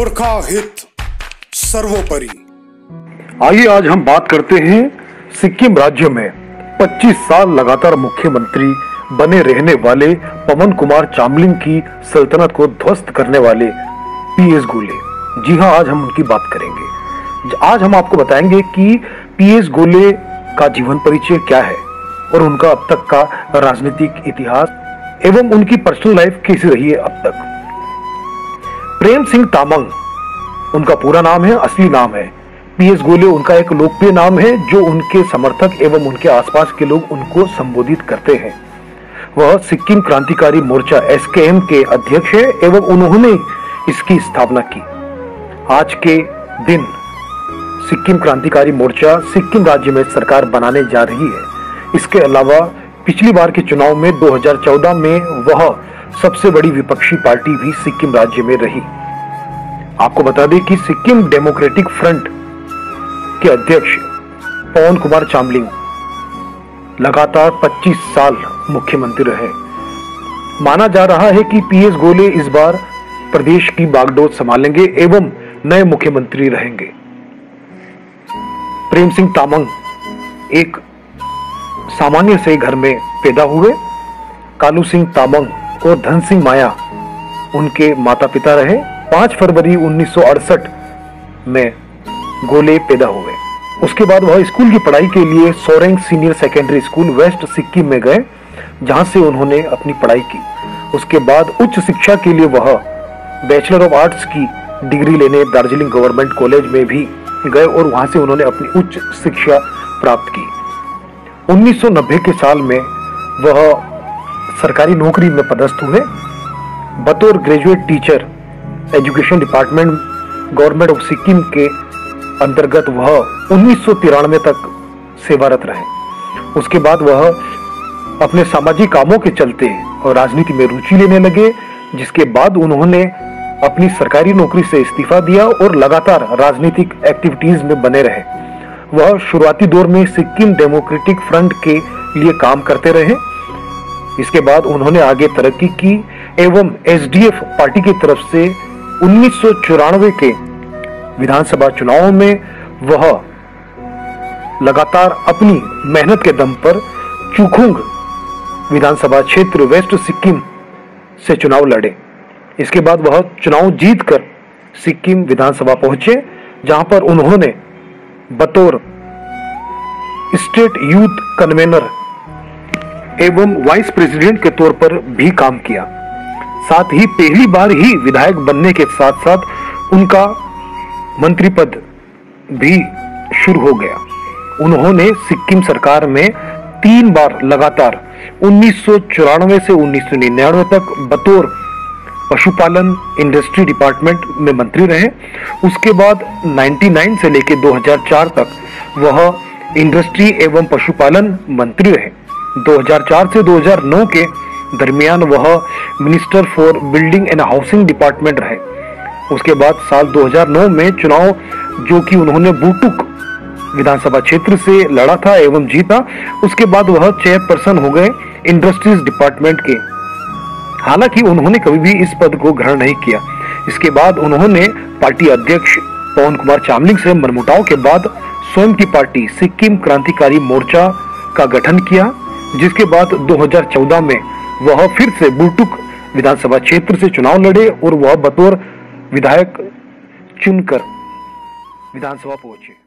गोरखा हित सर्वोपरि। आइए आज हम बात करते हैं सिक्किम राज्य में 25 साल लगातार मुख्यमंत्री बने रहने वाले पवन कुमार चामलिंग की सल्तनत को ध्वस्त करने वाले पीएस गोले। जी हां, आज हम उनकी बात करेंगे। आज हम आपको बताएंगे कि पीएस गोले का जीवन परिचय क्या है और उनका अब तक का राजनीतिक इतिहास एवं उनकी पर्सनल लाइफ कैसी रही है अब तक। प्रेम सिंह तामांग उनका पूरा नाम है, असली नाम है। पीएस गोले उनका एक लोकप्रिय नाम है जो उनके समर्थक एवं उनके आसपास के लोग उनको संबोधित करते हैं। वह सिक्किम क्रांतिकारी मोर्चा एसकेएम के अध्यक्ष है एवं उन्होंने इसकी स्थापना की। आज के दिन सिक्किम क्रांतिकारी मोर्चा सिक्किम राज्य में सरकार बनाने जा रही है। इसके अलावा पिछली बार के चुनाव में 2014 में वह सबसे बड़ी विपक्षी पार्टी भी सिक्किम राज्य में रही। आपको बता दें कि सिक्किम डेमोक्रेटिक फ्रंट के अध्यक्ष पवन कुमार चामलिंग लगातार 25 साल मुख्यमंत्री रहे। माना जा रहा है कि पीएस गोले इस बार प्रदेश की बागडोर संभालेंगे एवं नए मुख्यमंत्री रहेंगे। प्रेम सिंह तामांग एक सामान्य से घर में पैदा हुए। कालू सिंह तामांग और धन सिंह माया उनके माता पिता रहे। 5 फरवरी 1968 में गोले पैदा हुए। उसके बाद वह स्कूल की पढ़ाई के लिए Soreng senior secondary school west Sikkim में गए, जहां से उन्होंने अपनी पढ़ाई की। उसके बाद उच्च शिक्षा के लिए वह बैचलर ऑफ आर्ट्स की डिग्री लेने दार्जिलिंग गवर्नमेंट कॉलेज में भी गए और वहां से उन्होंने अपनी उच्च शिक्षा प्राप्त की। 1990 के साल में वह सरकारी नौकरी में पदस्थ हुए। बतौर graduate teacher education department government of Sikkim के अंतर्गत वह 1993 तक सेवारत रहे। उसके बाद वह अपने सामाजिक कामों के चलते और राजनीति में रुचि लेने लगे, जिसके बाद उन्होंने अपनी सरकारी नौकरी से इस्तीफा दिया और लगातार राजनीतिक एक्टिविटीज में बने रहे। वह शुरुआती दौर में सिक्किम डेमोक्रेटिक फ्रंट के लिए काम करते रहे। इसके बाद उन्होंने आगे तरक्की की एवं एसडीएफ पार्टी की तरफ से 1994 के विधानसभा चुनाव में वह लगातार अपनी मेहनत के दम पर चुखुंग विधानसभा क्षेत्र वेस्ट सिक्किम से चुनाव लड़े। इसके बाद वह चुनाव जीतकर सिक्किम विधानसभा पहुंचे, जहां पर उन्होंने बतौर स्टेट यूथ कन्वेनर एवं वाइस प्रेसिडेंट के तौर पर भी काम किया। साथ ही पहली बार ही विधायक बनने के साथ साथ उनका मंत्री पद भी शुरू हो गया। उन्होंने सिक्किम सरकार में 3 बार लगातार 1994 से 1999 तक बतौर पशुपालन इंडस्ट्री डिपार्टमेंट में मंत्री रहे। उसके बाद 99 से लेकर 2004 तक वह इंडस्ट्री एवं पशुपालन मंत्री रहे। 2004 से 2009 के दरमियान वह minister for building and housing department रहे। उसके बाद साल 2009 में चुनाव जो कि उन्होंने बुटुक विधानसभा क्षेत्र से लड़ा था एवं जीता, उसके बाद वह चेयरपर्सन हो गए इंडस्ट्रीज डिपार्टमेंट के। हालांकि उन्होंने कभी भी इस पद को ग्रहण नहीं किया। इसके बाद उन्होंने पार्टी अध्यक्ष पवन कुमार चामलिंग से मनमुटाव के बाद स्वयं की पार्टी सिक्किम क्रांतिकारी मोर्चा का गठन किया, जिसके बाद 2014 में वह फिर से बुटुक विधानसभा क्षेत्र से चुनाव लड़े और वह बतौर विधायक चुनकर विधानसभा पहुंचे।